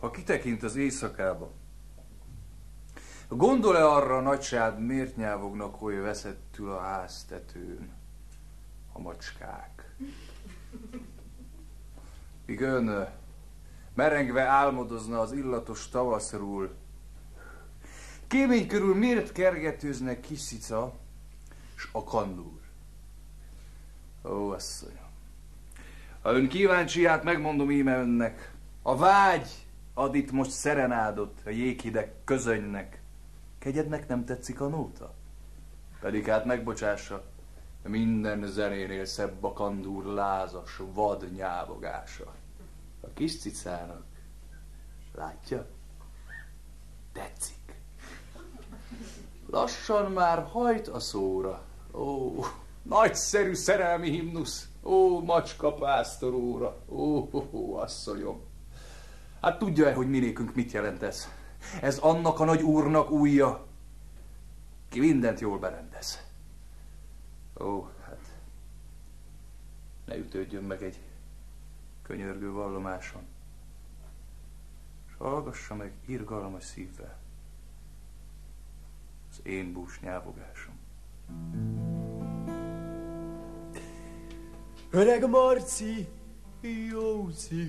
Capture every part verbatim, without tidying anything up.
ha kitekint az éjszakába, gondol-e arra a nagysád, miért nyávognak oly veszettül a háztetőn a macskák? Míg ön merengve álmodozna az illatos tavaszról, kémény körül miért kergetőznek kis cica s a kandúr? Ó, asszonyom, ha ön kíváncsi, hát megmondom íme önnek, a vágy ad itt most szerenádot a jéghideg közönynek. Kegyednek nem tetszik a nóta? Pedig hát megbocsássa, minden zenénél szebb a kandúr lázas, vad nyávogása. A kis cicának, látja, tetszik. Lassan már hajt a szóra. Ó, nagyszerű szerelmi himnusz. Ó, macska pásztoróra. Ó, ó, ó, asszonyom. Hát tudja-e, hogy minékünk mit jelent ez? Ez annak a nagy úrnak újja, ki mindent jól berendez. Ó, hát ne ütődjön meg egy könyörgő vallomáson, és hallgassa meg irgalmas szívvel az én bús nyávogásom. Öreg Marci, jó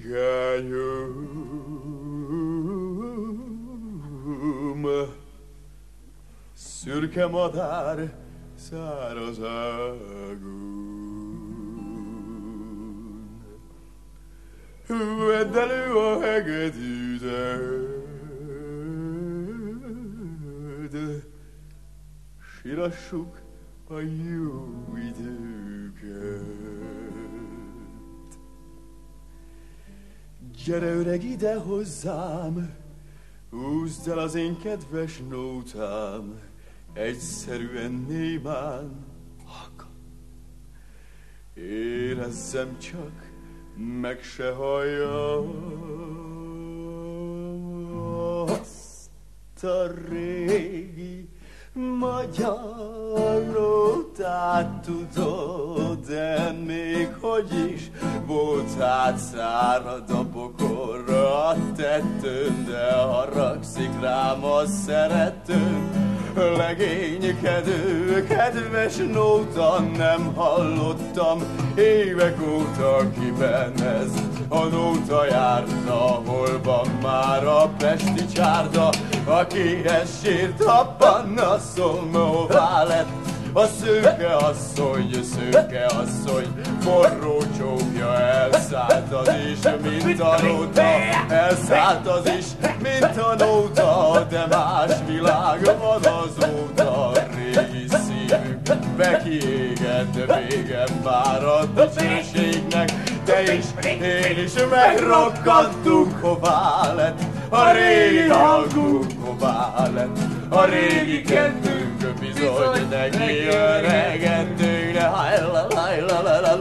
cigányom, szürke madár száraz ágon, vedd elő a hegedűdet, sírassuk a jó időket. Gyere öreg ide hozzám, húzd el az én kedves nótám, egyszerűen némán halkan. Érezzem csak, meg se halljam azt a régi magyar nótát, tudod, de még hogy is volt átszárad a bokorra a tettőn, de haragszik rám a szeretőn. Legénykedő, kedves nóta, nem hallottam évek óta, kiben ez a nóta járna, hol van már a pesti csárda, akihez sírt a panaszom, hová lett a szőke asszony, szőke asszony, forró csókja elszállt az is, mint a nóta, elszállt az is, mint a nóta, de más világ van azóta, régi szívünk bekiégett, végem már a dicsőségnek, te is, én is megrokkantunk, hová lett a régi hangunk, hová lett a régi kedvünk, bizony neki öregettünk, de hajla hajla hajla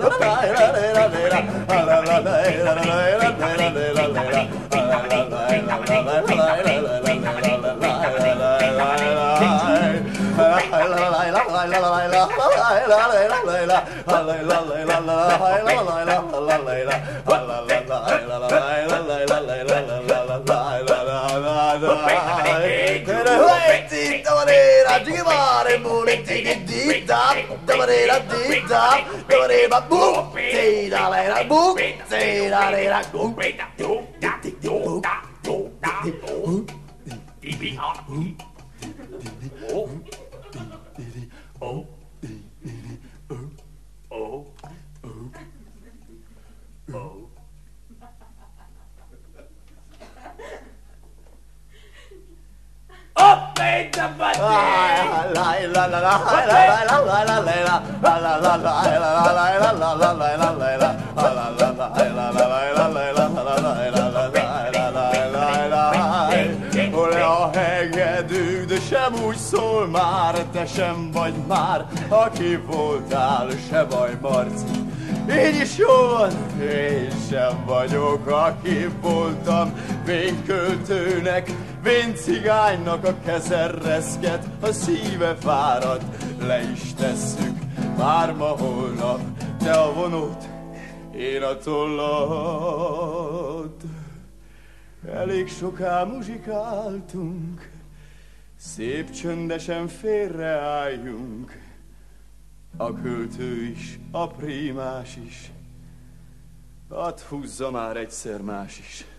Up made the button! La la la la la la la la la la la a hegedű, de sem úgy szól már, te sem vagy már, aki voltál, se baj, Marci. Így is jó van, én sem vagyok, aki voltam, vényköltőnek, véncigánynak a keze reszket, a szíve fáradt, le is tesszük, már ma holnap, te a vonót, én a tollat. Elég soká muzsikáltunk, szép csöndesen félreálljunk. A költő is, a prímás is, hadd húzza már egyszer más is.